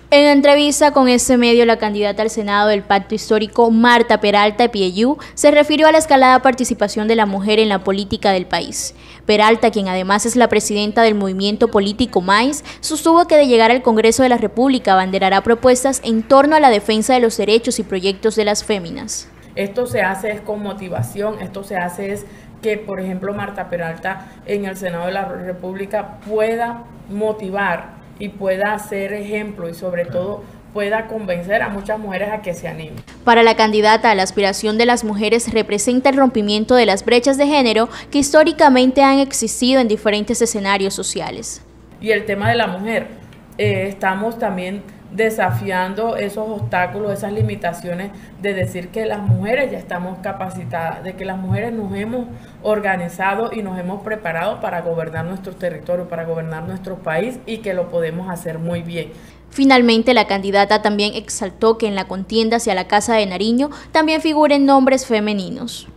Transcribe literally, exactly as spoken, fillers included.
En entrevista con este medio, la candidata al Senado del Pacto Histórico, Marta Peralta Pieyú, se refirió a la escalada participación de la mujer en la política del país. Peralta, quien además es la presidenta del movimiento político MAIS, sostuvo que de llegar al Congreso de la República abanderará propuestas en torno a la defensa de los derechos y proyectos de las féminas. Esto se hace es con motivación, esto se hace es que, por ejemplo, Marta Peralta en el Senado de la República pueda motivar y pueda ser ejemplo y sobre todo pueda convencer a muchas mujeres a que se animen. Para la candidata, la aspiración de las mujeres representa el rompimiento de las brechas de género que históricamente han existido en diferentes escenarios sociales. Y el tema de la mujer, eh, estamos también desafiando esos obstáculos, esas limitaciones de decir que las mujeres ya estamos capacitadas, de que las mujeres nos hemos organizado y nos hemos preparado para gobernar nuestro territorio, para gobernar nuestro país y que lo podemos hacer muy bien. Finalmente, la candidata también exaltó que en la contienda hacia la Casa de Nariño también figuren nombres femeninos.